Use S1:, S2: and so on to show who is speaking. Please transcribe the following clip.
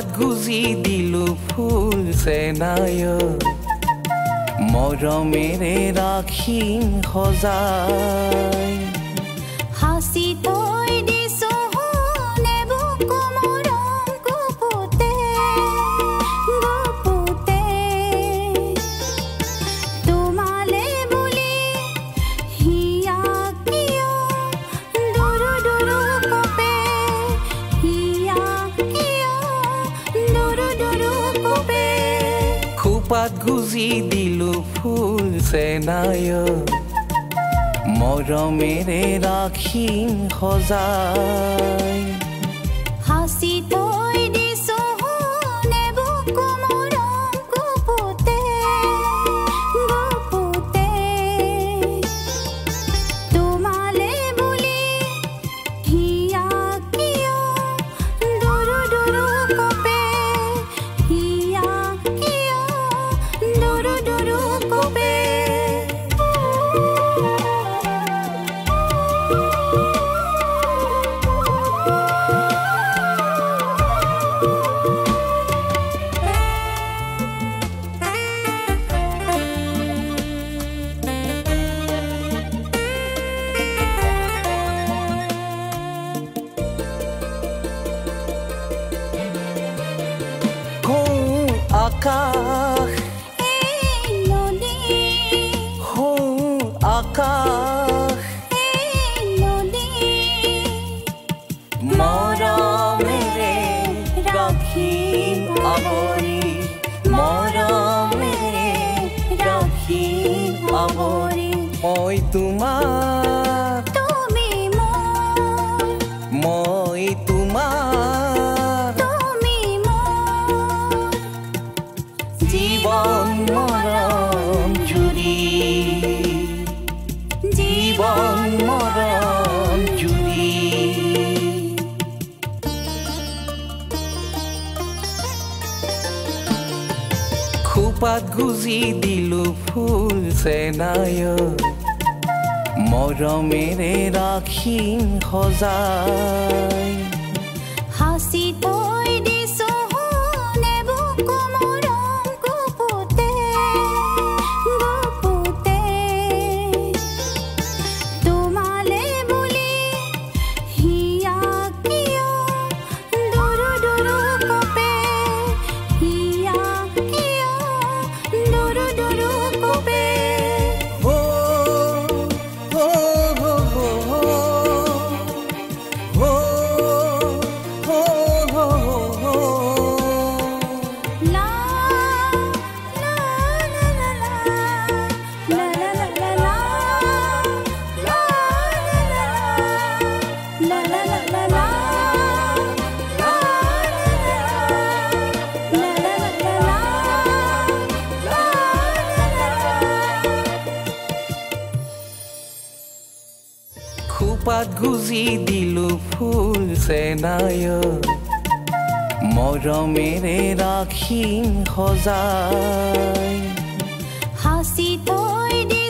S1: গুজি দিলো ফুল চেনায় মৰমেৰে ৰাখিম সজাই
S2: হাসি থৈ দিছো শুনে বুকু মৰম গুপুতে গুপুতে তোমালে বুলি হিয়া কিয় দুৰু দুৰু কপে হিয়া কিয় দুৰু দুৰু কপে
S1: খোপাত গুজি দিলো ফুল চেনায় মৰমেৰে ৰাখিম সজাই
S2: হাসি থৈ দিছো শুনে বুকু মৰম গুপুতে গুপুতে তোমালে বুলি হিয়া কিয় দুৰু দুৰু কপে হিয়া কিয় দুৰু দুৰু কপে
S1: আকাশ
S2: এই নদী
S1: আকাশ
S2: এই নদী
S1: মৰমেৰে ৰাখিম আৱৰি মৰমেৰে ৰাখিম আৱৰি মই তোমাক
S2: তুমি মোৰ
S1: মই তোমাক
S2: তুমি মোৰ
S1: জীৱন মৰম জুৰি জীৱন মৰম জুৰি খোপাত গুজি দিলো ফুল চেনায় মৰমেৰে ৰাখিম সজাই
S2: হাসি থৈ দিছো শুনে বুকু মৰম গুপুতে গুপুতে তোমালে বুলি হিয়া কিয় দুৰু দুৰু কপে হিয়া কিয় দুৰু দুৰু কপে লা লা লা লা লা লা লা লা লা লা লা লা লা লা
S1: খোপাত গুজি দিলো ফুল চেনায় মৰমেৰে ৰাখিম সজাই
S2: হাসি থৈ